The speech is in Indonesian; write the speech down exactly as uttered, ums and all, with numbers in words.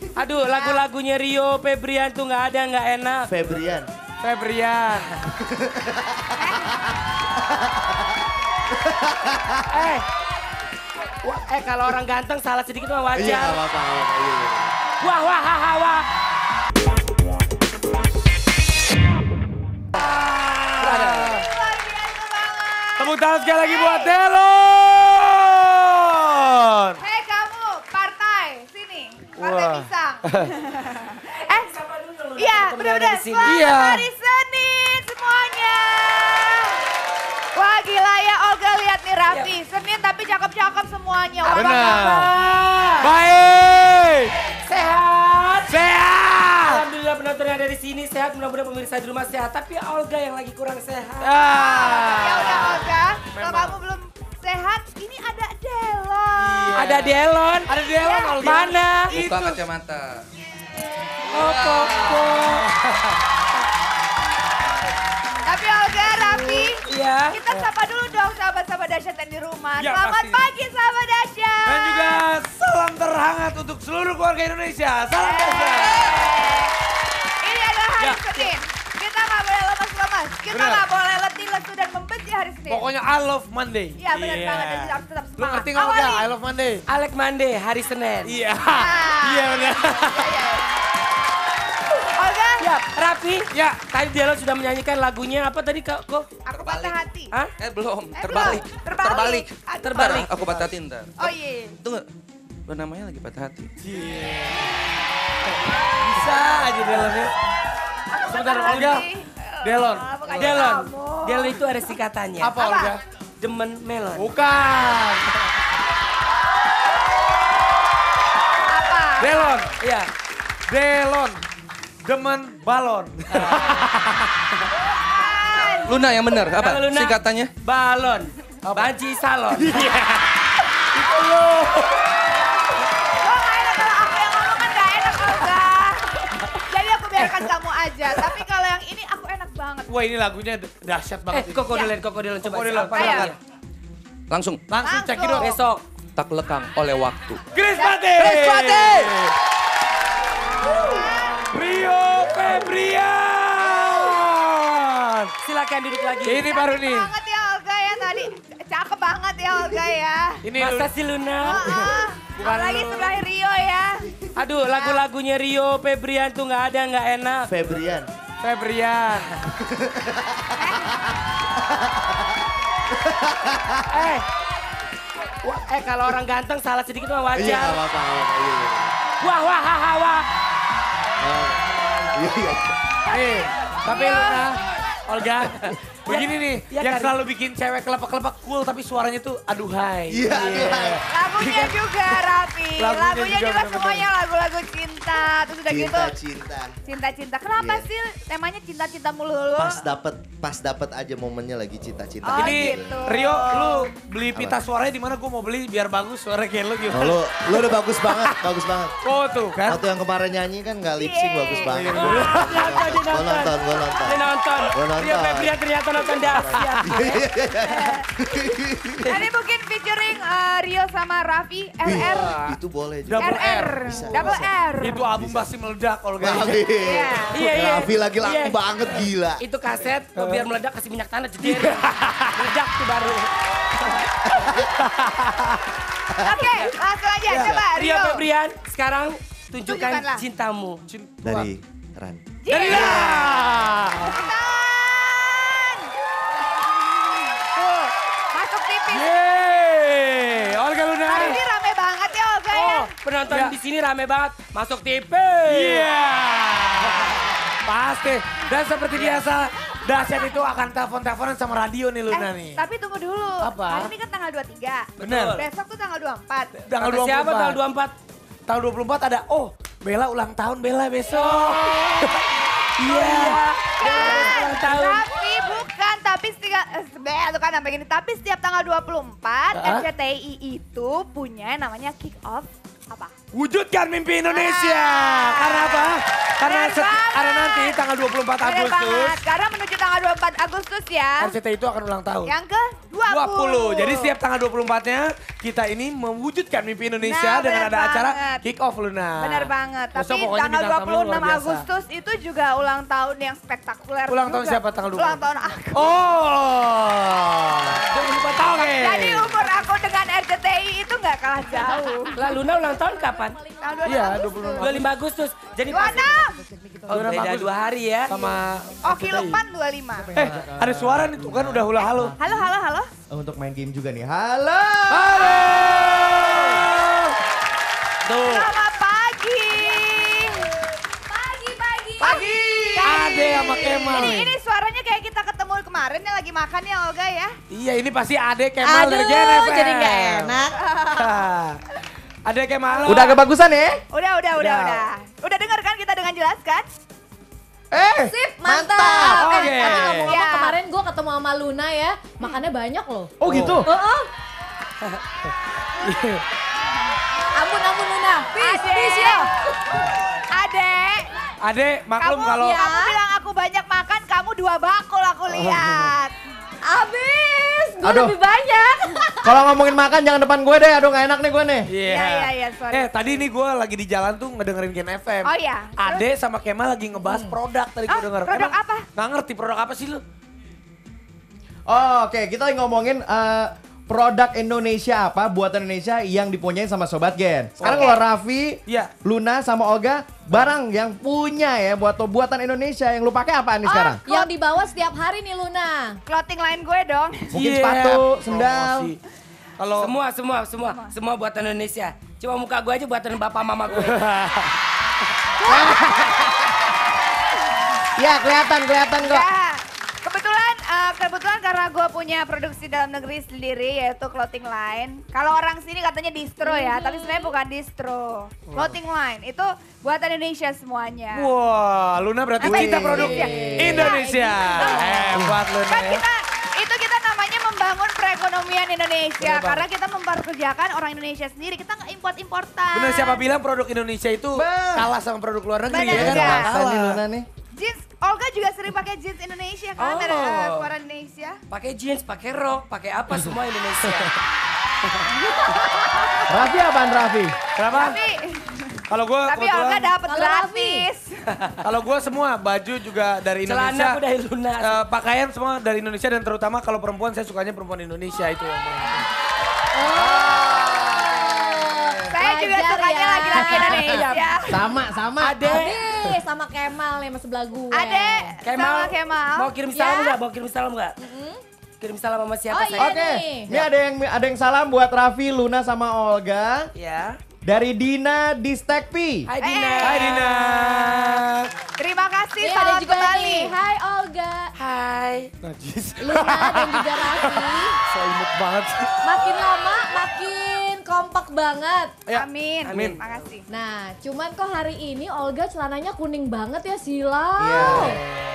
Aduh, lagu-lagunya Rio Febrian tuh nggak ada, nggak enak. Febrian. Febrian. eh, wah, eh kalau orang ganteng salah sedikit mah wajar. Iya, nggak apa-apa. Iya. Wah, wah, ha, ha, wah. Tepuk tangan sekali lagi buat Delon. Hei kamu, partai, sini. Partai Wah. pisang. eh, iya bener-bener. Selamat Iya. hari Senin semuanya. Wah gila ya Olga, lihat nih Raffi. Senin tapi cakep-cakep semuanya. Wah, Benar. bangga. Baik. Sehat. Sehat. Alhamdulillah penonton yang ada di sini sehat, mudah-mudahan pemirsa di rumah sehat. Tapi Olga yang lagi kurang sehat. Ya Ah. udah Olga, kalau Memang. kamu belum sehat, ini ada Delon. Ada Delon. Ada Delon, Olga. Mana? Buka kacamata. Oh, Koko. Tapi Olga, Raffi, Iya. kita sapa dulu dong sahabat-sahabat dahsyat yang di rumah. Ya, Selamat pastinya. pagi sahabat dahsyat. Dan juga salam terhangat untuk seluruh keluarga Indonesia. Salam dahsyat. Ini adalah hari Ya. Senin. Kita nggak boleh lemas-lemas. Kita Bener. nggak boleh letih, lesu, dan membenci hari Senin. Pokoknya I love Monday. Iya benar banget, dan harus tetap Lu semangat. ngerti nggak Olga? Awali. I love Monday. Alek Mande, hari Senin. Iya. Ah. Iya benar. Olga, Ya, Raffi. Ya. Tadi Delon sudah menyanyikan lagunya apa tadi kak? Kok? aku patah hati. Hah? Eh belum, Eh, terbalik. belum. Terbalik. Aduh. Terbalik. Ntar, aku patah hati ntar. Oh iya. Tunggu, lo namanya lagi patah hati. Bisa aja Delon ya. Sebentar Patah Olga. hati. Delon. Oh, bukan Delon. kamu. Delon itu ada singkatannya. Apa Olga? Demen melon. Bukan. Apa? Delon. Iya. Delon. Demen balon. Luna yang benar, apa? Kalau Luna, Singkatannya? balon. Banci salon. Lo nggak enak kalau aku yang ngomong kan nggak enak Olga. Jadi aku biarkan kamu aja. Tapi kalau yang ini aku enak banget. Wah ini lagunya dahsyat Eh, banget. Koko Delon, Koko Delon. Coba Koko Delon, apa ayo. namanya? Langsung, Langsung cek Langsung. itu. Besok. tak lekang oleh waktu. Chris Pati. Chris Pati. Rio Febrian. Silakan duduk lagi. Ini baru nih. Cantik banget ya Olga ya tadi. Cakep banget ya Olga ya. Ini Masa lu- sih Luna? Heeh. Bukan Apalagi lu. sebelah Rio ya. Aduh, lagu-lagunya Rio Febrian tuh nggak ada, nggak enak. Febrian. Febrian. Eh, wah, eh kalau orang ganteng salah sedikit mah wajar. Iya, nggak apa-apa. nggak apa-apa. Iya, iya. Wah, wah, ha, ha, wah. Iya, iya. Nih, tapi Luna, Olga, begini nih, ya yang kan? selalu bikin cewek kelepek-kelepek cool tapi suaranya tuh aduhai. Iya, aduhai. Lagunya juga Raffi. Lagunya Lagunya juga juga bener-bener. semuanya lagu-lagu cinta. Terus udah gitu Cinta, cinta. cinta-cinta. Kenapa Iya. sih temanya cinta-cinta mulu-mulu? Pas dapet, pas dapet aja momennya lagi cinta-cinta. Oh, Ini gitu. Rio, lu beli pita suaranya di mana? Gue mau beli biar bagus suara kayak lu Oh, gimana? lu, lu udah bagus banget, bagus banget. Oh tuh kan. Waktu yang kemarin nyanyi kan gak lip sync Iya. bagus banget. Iya. Nonton, dia Gue nonton. nonton, gue nonton. Dia nonton. Gua nonton. Rio Febrian ternyata nonton dahsyat. Tadi mungkin featuring eh, Rio sama Raffi, R R. Wih, itu boleh juga. Double R R. Bisa, Double bisa. R. Itu album pasti meledak Olga. Raffi. Iya. Iya, iya. Raffi lagi laku Iya. banget, gila. Itu kaset, oh, biar meledak kasih minyak tanah jeder. Meledak tuh baru. Oke, langsung aja. Coba Rio Rio. Febrian, sekarang tunjukkan Tunjukkanlah. cintamu. Dari Ran. Dari lah. Tan. Tuh, masuk tipis. Yeay, Olga Luna. Hari ini rame banget ya Olga ya. Oh, penonton Ya. di sini rame banget. Masuk T V. Iya. Pasti. Dan seperti biasa, dahsyat itu akan telepon-teleponan sama radio nih Luna Eh, nih. tapi tunggu dulu. Apa? Hari ini kan tanggal dua puluh tiga. Bener. Besok tuh tanggal dua puluh empat. Tanggal Kata dua puluh siapa empat. tanggal dua puluh empat? Tanggal dua puluh empat ada, oh Bella ulang tahun Bella besok. Iya. Kan, ulang tahun. tapi bukan, tapi setiap, eh, sebenarnya tuh kan sampai gini, tapi setiap tanggal dua puluh empat Hah? R C T I itu punya yang namanya kick off apa? Wujudkan mimpi Indonesia. Ah. Karena apa? Karena, Bener seti- banget. karena nanti tanggal dua puluh empat Bener Agustus, banget. Karena menuju tanggal dua puluh empat Agustus ya. R C T I itu akan ulang tahun. Yang ke dua puluh. dua puluh. Jadi setiap tanggal dua puluh empatnya kita ini mewujudkan mimpi Indonesia Nah, dengan bener ada acara banget. kick off Luna. Benar banget. Besok Tapi pokoknya tanggal bintang dua tamunya puluh luar enam biasa. Agustus itu juga ulang tahun yang spektakuler Ulang juga. tahun siapa tanggal dua puluh? Ulang tahun aku. Oh. Oke. Jadi umur aku dengan R C T I itu nggak kalah jauh. Lah Luna ulang tahun kapan? Tahun dua puluh Iya, enam dua puluh Agustus. dua puluh lima Agustus. Jadi dua puluh pas. enam. Oh, beda dua hari ya. Sama Oki Lukman dua puluh lima. Eh, ada suara nih tuh kan udah hula halo. Halo, halo, halo. Untuk main game juga nih. Halo. Halo. Tuh. Selamat pagi. Pagi, pagi. Pagi. Ade sama Kemal Ini, nih. ini suaranya kayak kita ketemu kemarin yang lagi makan ya Olga ya. Iya ini pasti Ade Kemal dari Gen F M. jadi nggak enak. Ade Kemal. Udah kebagusan ya? Udah, udah, udah, Udah. udah. Udah dengar kan kita dengan jelas kan? Eh. Sip, mantap. Mantap. Eh, Oke. tapi ngomong-ngomong Ya. kemarin gue ketemu sama Luna ya, makannya banyak loh. Oh gitu? Heeh. Ampun, ampun Luna. Peace, Adek. peace ya. Adek, Ade maklum kamu, kalau kamu bilang aku banyak makan, kamu dua bakul aku lihat. Abis, gue Aduh. lebih banyak. Kalau ngomongin makan jangan depan gue deh. Aduh gak enak nih gue nih. Iya. Iya, iya, iya, sorry. Eh tadi nih gue lagi di jalan tuh ngedengerin Gen F M. Oh iya. Ade sama Kemal lagi ngebahas produk tadi gue Oh, denger. produk Emang apa? Nggak ngerti produk apa sih lu? Oh, oke, kita lagi ngomongin eh, produk Indonesia apa, buatan Indonesia yang dipunyain sama Sobat Gen. Sekarang Oke. kalau Raffi, Iya. Luna sama Olga, barang yang punya ya buat buatan Indonesia yang lu pakai apaan nih sekarang? Yang dibawa setiap hari nih Luna. Clothing line gue dong. Mungkin Iya. sepatu, sendal. Promosi. Kalau Semua, semua, semua, semua buatan Indonesia. Cuma muka gue aja buatan bapak mama gue. Ya kelihatan, kelihatan kok. Ya, kebetulan eh, kebetulan karena gue punya produksi dalam negeri sendiri yaitu clothing line. Kalau orang sini katanya distro ya, tapi sebenarnya bukan distro. Clothing line itu buatan Indonesia semuanya. Wah, Luna berarti Apa cinta itu? produk Iya. Indonesia. Hebat Luna Kan ya. kita itu kita namanya membangun perekonomian Indonesia Bener karena kita memperkerjakan orang Indonesia sendiri. Kita nggak import-importan. Bener siapa bilang produk Indonesia itu Bang. kalah sama produk luar negeri Bener ya kan? juga. Nggak Apa nih kalah. Luna nih? Jeans, Olga juga sering pakai jeans Indonesia kan, Oh. merek eh, keluaran Indonesia. Pakai jeans, pakai rok, pakai apa semua Indonesia. Raffi apaan Raffi? Kenapa? Tapi Kalau gue tapi Olga dapat Kalau gratis. kalau gue semua baju juga dari Celana Indonesia. aku dari Luna. Eh, pakaian semua dari Indonesia dan terutama kalau perempuan saya sukanya perempuan Indonesia itu yang paling penting. Saya juga Wajar sukanya ya. laki-laki Indonesia. Sama, sama. Ade, Ade sama Kemal nih sama sebelah gue. Adek, Kemal, sama Kemal. mau kirim salam Ya. nggak? Mau kirim salam nggak? Kirim salam sama siapa Oh, saya? iya. Oke, nih. ini ada yang ada yang salam buat Raffi, Luna sama Olga Ya. dari Dina di Stekpi. Hai Dina. Eh. Hai Dina. Terima kasih, Nih ada salam juga kembali. nih. Hai Olga, Hai. Najis. Luna dan juga Raffi. So imut banget. Makin lama makin kompak banget. Ya. Amin. Amin. Makasih. Nah, cuman kok hari ini Olga celananya kuning banget ya silau. Iya.